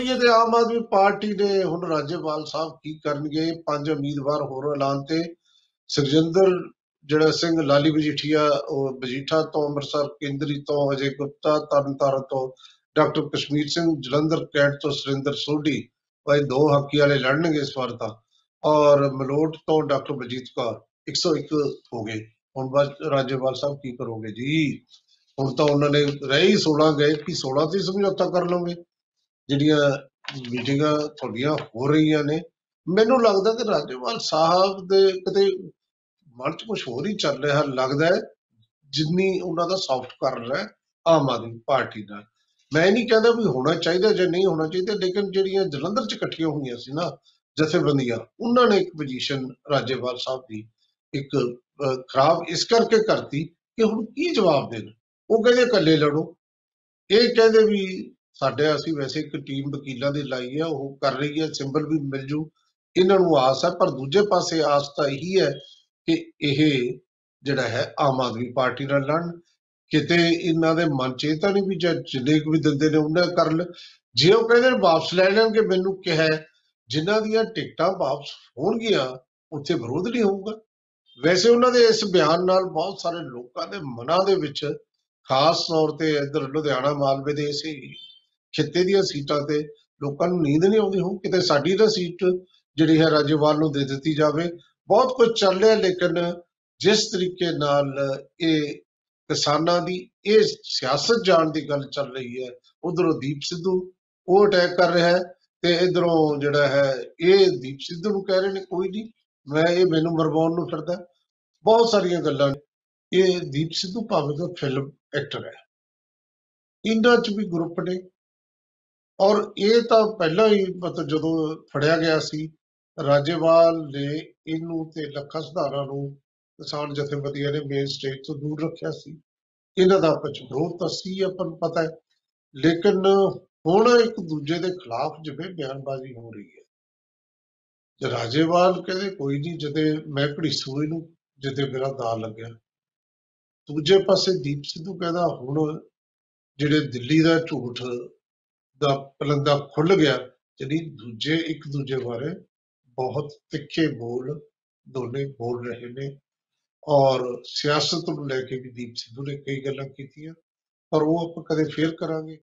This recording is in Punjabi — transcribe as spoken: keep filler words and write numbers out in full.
ਕਰੀਏ ਤੇ ਆਮ ਆਦਮੀ ਪਾਰਟੀ ਨੇ ਹੁਣ ਰਾਜੇਵਾਲ ਸਾਹਿਬ ਕੀ ਕਰਨਗੇ। ਪੰਜ ਉਮੀਦਵਾਰ ਹੋਰ ਐਲਾਨ ਤੇ ਸੁਖਜਿੰਦਰ ਜਿਹੜਾ ਸਿੰਘ ਲਾਲੀ ਮਜੀਠੀਆ ਉਹ ਮਜੀਠਾ ਤੋਂ, ਅੰਮ੍ਰਿਤਸਰ ਕੇਂਦਰੀ ਤੋਂ ਅਜੇ ਗੁਪਤਾ ਤਰਨਤਾਰਨ ਤੋਂ, ਡਾਕਟਰ ਕਸ਼ਮੀਰ ਸਿੰਘ ਜਲੰਧਰ ਕੈਂਟ ਤੋਂ ਸੁਰਿੰਦਰ ਸੋਢੀ, ਭਾਈ ਦੋ ਹਾਕੀ ਵਾਲੇ ਲੜਨਗੇ ਇਸ ਵਾਰ ਤਾਂ। ਔਰ ਮਲੋਟ ਤੋਂ ਡਾਕਟਰ ਬਲਜੀਤ ਕੌਰ, ਇੱਕ ਸੌ ਇੱਕ ਹੋ ਗਏ। ਹੁਣ ਬਸ ਰਾਜੇਵਾਲ ਸਾਹਿਬ ਕੀ ਕਰੋਗੇ ਜੀ। ਹੁਣ ਤਾਂ ਉਹਨਾਂ ਨੇ ਰਹਿ ਹੀ ਸੋਲਾਂ ਗਏ ਕਿ ਸੋਲਾਂ ਤੇ ਸਮਝੌਤਾ ਕਰ ਲਓਗੇ। ਜਿਹੜੀਆਂ ਮੀਟਿੰਗਾਂ ਤੁਹਾਡੀਆਂ ਹੋ ਰਹੀਆਂ ਨੇ, ਮੈਨੂੰ ਲੱਗਦਾ ਕਿ ਰਾਜੇਵਾਲ ਸਾਹਿਬ ਦੇ ਕਿਤੇ ਮਨ 'ਚ ਕੁਛ ਹੋਰ ਹੀ ਚੱਲ ਰਿਹਾ ਲੱਗਦਾ ਹੈ, ਜਿੰਨੀ ਉਹਨਾਂ ਦਾ ਸੌਫਟ ਕਰ ਰਿਹਾ ਆਮ ਆਦਮੀ ਪਾਰਟੀ ਨਾਲ। ਮੈਂ ਨਹੀਂ ਕਹਿੰਦਾ ਵੀ ਹੋਣਾ ਚਾਹੀਦਾ ਜਾਂ ਨਹੀਂ ਹੋਣਾ ਚਾਹੀਦਾ, ਲੇਕਿਨ ਜਿਹੜੀਆਂ ਜਲੰਧਰ 'ਚ ਇਕੱਠੀਆਂ ਹੋਈਆਂ ਸੀ ਨਾ ਜਥੇਬੰਦੀਆਂ, ਉਹਨਾਂ ਨੇ ਇੱਕ ਪੋਜੀਸ਼ਨ ਰਾਜੇਵਾਲ ਸਾਹਿਬ ਦੀ ਇੱਕ ਖਰਾਬ ਇਸ ਕਰਕੇ ਕਰਤੀ ਕਿ ਹੁਣ ਕੀ ਜਵਾਬ ਦੇਣ। ਉਹ ਕਹਿੰਦੇ ਇਕੱਲੇ ਲੜੋ, ਇਹ ਕਹਿੰਦੇ ਵੀ ਸਾਡੇ ਅਸੀਂ ਵੈਸੇ ਇੱਕ ਟੀਮ ਵਕੀਲਾਂ ਦੀ ਲਾਈ ਹੈ, ਉਹ ਕਰ ਰਹੀ ਹੈ, ਸਿੰਬਲ ਵੀ ਮਿਲ ਜੂ, ਇਹਨਾਂ ਨੂੰ ਆਸ ਹੈ। ਪਰ ਦੂਜੇ ਪਾਸੇ ਆਸ ਤਾਂ ਇਹੀ ਹੈ ਕਿ ਇਹ ਜਿਹੜਾ ਹੈ ਆਮ ਆਦਮੀ ਪਾਰਟੀ ਨਾਲ ਲੜਨ। ਕਿਤੇ ਇਹਨਾਂ ਦੇ ਮਨ 'ਚ ਇਹ ਤਾਂ ਨਹੀਂ ਵੀ ਜਿੰਨੇ ਕੁ ਵੀ ਦਿੰਦੇ ਨੇ ਉਹਨਾਂ ਕਰ ਲੈ। ਜੇ ਉਹ ਕਹਿੰਦੇ ਨੇ ਵਾਪਸ ਲੈ ਲੈਣਗੇ, ਮੈਨੂੰ ਕਿਹਾ ਜਿਨ੍ਹਾਂ ਦੀਆਂ ਟਿਕਟਾਂ ਵਾਪਸ ਹੋਣਗੀਆਂ ਉੱਥੇ ਵਿਰੋਧ ਨਹੀਂ ਹੋਊਗਾ। ਵੈਸੇ ਉਹਨਾਂ ਦੇ ਇਸ ਬਿਆਨ ਨਾਲ ਬਹੁਤ ਸਾਰੇ ਲੋਕਾਂ ਦੇ ਮਨਾਂ ਦੇ ਵਿੱਚ, ਖਾਸ ਤੌਰ ਤੇ ਇੱਧਰ ਲੁਧਿਆਣਾ ਮਾਲਵੇ ਦੇ ਇਸੇ ਖਿੱਤੇ ਦੀਆਂ ਸੀਟਾਂ ਤੇ ਲੋਕਾਂ ਨੂੰ ਨੀਂਦ ਨਹੀਂ ਆਉਂਦੀ ਹੋ ਕਿਤੇ ਸਾਡੀ ਤਾਂ ਸੀਟ ਜਿਹੜੀ ਹੈ ਰਾਜੇਵਾਲ ਨੂੰ ਦੇ ਦਿੱਤੀ ਜਾਵੇ। ਬਹੁਤ ਕੁਝ ਚੱਲ ਰਿਹਾ, ਲੇਕਿਨ ਜਿਸ ਤਰੀਕੇ ਨਾਲ ਇਹ ਕਿਸਾਨਾਂ ਦੀ ਇਹ ਸਿਆਸਤ ਜਾਣ ਦੀ ਗੱਲ ਚੱਲ ਰਹੀ ਹੈ, ਉਧਰੋਂ ਦੀਪ ਸਿੱਧੂ ਉਹ ਅਟੈਕ ਕਰ ਰਿਹਾ ਹੈ ਤੇ ਇਧਰੋਂ ਜਿਹੜਾ ਹੈ ਇਹ ਦੀਪ ਸਿੱਧੂ ਨੂੰ ਕਹਿ ਰਹੇ ਨੇ ਕੋਈ ਨਹੀਂ ਮੈਂ ਇਹ ਮੈਨੂੰ ਮਰਵਾਉਣ ਨੂੰ ਫਿਰਦਾ। ਬਹੁਤ ਸਾਰੀਆਂ ਗੱਲਾਂ ਨੇ। ਇਹ ਦੀਪ ਸਿੱਧੂ ਭਾਵੇਂ ਤਾਂ ਫਿਲਮ ਐਕਟਰ ਹੈ, ਇਹਨਾਂ 'ਚ ਵੀ ਗਰੁੱਪ ਨੇ, ਔਰ ਇਹ ਤਾਂ ਪਹਿਲਾਂ ਹੀ ਮਤਲਬ ਜਦੋਂ ਫੜਿਆ ਗਿਆ ਸੀ ਰਾਜੇਵਾਲ ਨੇ ਇਹਨੂੰ ਤੇ ਲੱਖਾ ਸਿਧਾਣਾ ਨੂੰ ਕਿਸਾਨ ਜਥੇਬੰਦੀਆਂ ਨੇ ਮੇਨ ਸਟੇਜ ਤੋਂ ਦੂਰ ਰੱਖਿਆ ਸੀ। ਇਹਨਾਂ ਦਾ ਆਪਸ 'ਚ ਵਿਰੋਧ ਤਾਂ ਸੀ, ਆਪਾਂ ਨੂੰ ਪਤਾ ਹੈ, ਲੇਕਿਨ ਹੁਣ ਇੱਕ ਦੂਜੇ ਦੇ ਖਿਲਾਫ ਜਿਵੇਂ ਬਿਆਨਬਾਜ਼ੀ ਹੋ ਰਹੀ ਹੈ। ਤੇ ਰਾਜੇਵਾਲ ਕਹਿੰਦੇ ਕੋਈ ਨਹੀਂ, ਜਦੇ ਮੈਂ ਘੜੀਸੂ ਇਹਨੂੰ ਜਿੱਦੇ ਮੇਰਾ ਦਾ ਲੱਗਿਆ। ਦੂਜੇ ਪਾਸੇ ਦੀਪ ਸਿੱਧੂ ਕਹਿੰਦਾ ਹੁਣ ਜਿਹੜੇ ਦਿੱਲੀ ਦਾ ਝੂਠ ਦਾ ਪਲੰਦਾ ਖੁੱਲ ਗਿਆ, ਜਿਹੜੀ ਦੂਜੇ ਇੱਕ ਦੂਜੇ ਬਾਰੇ ਬਹੁਤ ਤਿੱਖੇ ਬੋਲ ਦੋਨੇ ਬੋਲ ਰਹੇ ਨੇ। ਔਰ ਸਿਆਸਤ ਨੂੰ ਲੈ ਕੇ ਵੀ ਦੀਪ ਸਿੱਧੂ ਨੇ ਕਈ ਗੱਲਾਂ ਕੀਤੀਆਂ, ਪਰ ਉਹ ਆਪਾਂ ਕਦੇ ਫੇਰ ਕਰਾਂਗੇ।